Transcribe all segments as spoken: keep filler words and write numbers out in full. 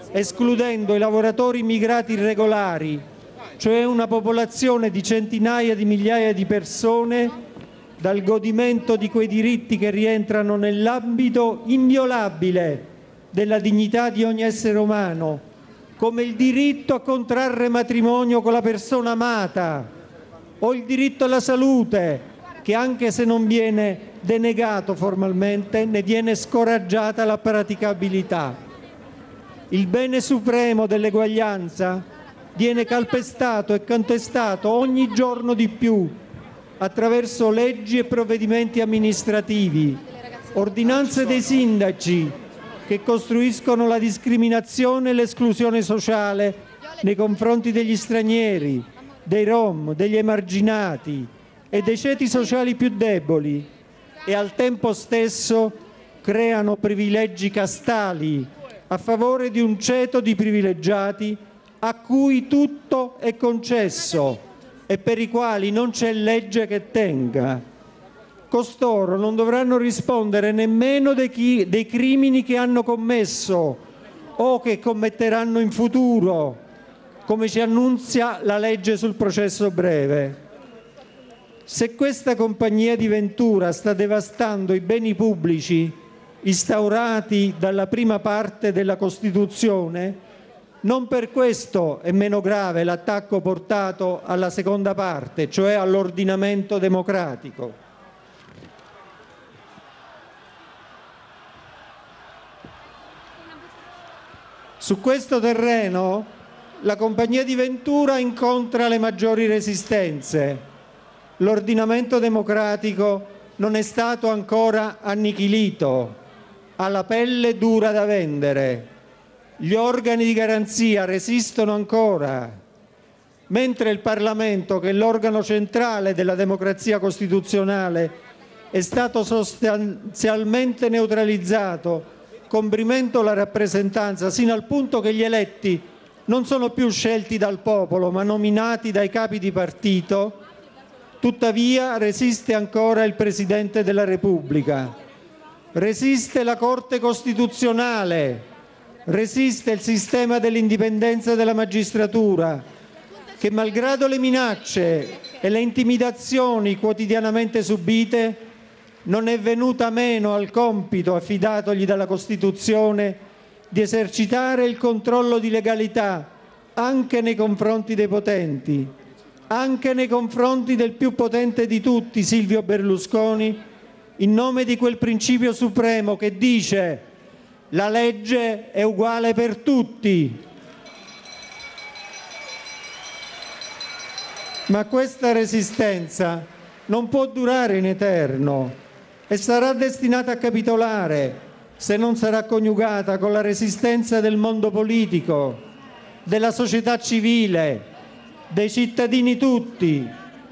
escludendo i lavoratori immigrati irregolari, cioè una popolazione di centinaia di migliaia di persone, dal godimento di quei diritti che rientrano nell'ambito inviolabile della dignità di ogni essere umano, come il diritto a contrarre matrimonio con la persona amata o il diritto alla salute, che anche se non viene denegato formalmente, ne viene scoraggiata la praticabilità. Il bene supremo dell'eguaglianza viene calpestato e contestato ogni giorno di più attraverso leggi e provvedimenti amministrativi, ordinanze dei sindaci che costruiscono la discriminazione e l'esclusione sociale nei confronti degli stranieri, dei rom, degli emarginati e dei ceti sociali più deboli, e al tempo stesso creano privilegi castali a favore di un ceto di privilegiati a cui tutto è concesso e per i quali non c'è legge che tenga. Costoro non dovranno rispondere nemmeno dei, chi, dei crimini che hanno commesso o che commetteranno in futuro, come ci annunzia la legge sul processo breve. Se questa compagnia di Ventura sta devastando i beni pubblici instaurati dalla prima parte della Costituzione, non per questo è meno grave l'attacco portato alla seconda parte, cioè all'ordinamento democratico. Su questo terreno la compagnia di Ventura incontra le maggiori resistenze. L'ordinamento democratico non è stato ancora annichilito, ha la pelle dura da vendere. Gli organi di garanzia resistono ancora, mentre il Parlamento, che è l'organo centrale della democrazia costituzionale, è stato sostanzialmente neutralizzato, comprimendo la rappresentanza sino al punto che gli eletti non sono più scelti dal popolo, ma nominati dai capi di partito. Tuttavia resiste ancora il Presidente della Repubblica, resiste la Corte Costituzionale, resiste il sistema dell'indipendenza della magistratura, che malgrado le minacce e le intimidazioni quotidianamente subite, non è venuta meno al compito affidatogli dalla Costituzione di esercitare il controllo di legalità anche nei confronti dei potenti, anche nei confronti del più potente di tutti, Silvio Berlusconi, in nome di quel principio supremo che dice: la legge è uguale per tutti. Ma questa resistenza non può durare in eterno e sarà destinata a capitolare se non sarà coniugata con la resistenza del mondo politico, della società civile, dei cittadini tutti.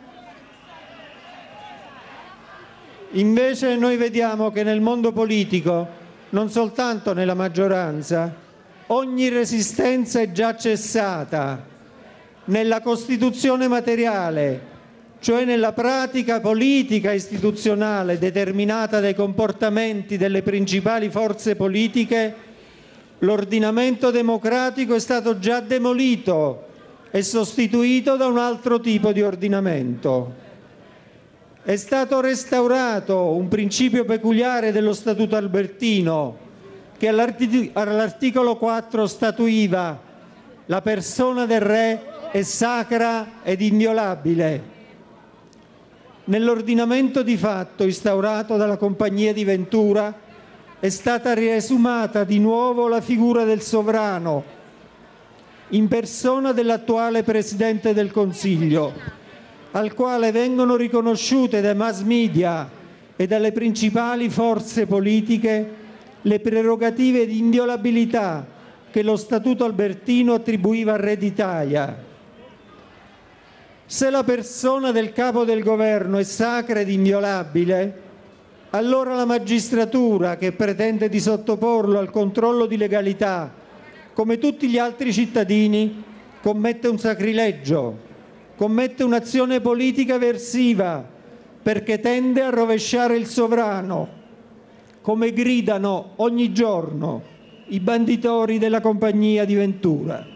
Invece noi vediamo che nel mondo politico, non soltanto nella maggioranza, ogni resistenza è già cessata. Nella Costituzione materiale, cioè nella pratica politica istituzionale determinata dai comportamenti delle principali forze politiche, l'ordinamento democratico è stato già demolito e sostituito da un altro tipo di ordinamento. È stato restaurato un principio peculiare dello Statuto albertino che all'articolo quattro statuiva: la persona del re è sacra ed inviolabile. Nell'ordinamento di fatto instaurato dalla compagnia di Ventura è stata riesumata di nuovo la figura del sovrano in persona dell'attuale Presidente del Consiglio, al quale vengono riconosciute dai mass media e dalle principali forze politiche le prerogative di inviolabilità che lo Statuto albertino attribuiva al Re d'Italia. Se la persona del capo del governo è sacra ed inviolabile, allora la magistratura, che pretende di sottoporlo al controllo di legalità come tutti gli altri cittadini, commette un sacrilegio, commette un'azione politica eversiva, perché tende a rovesciare il sovrano, come gridano ogni giorno i banditori della compagnia di Ventura.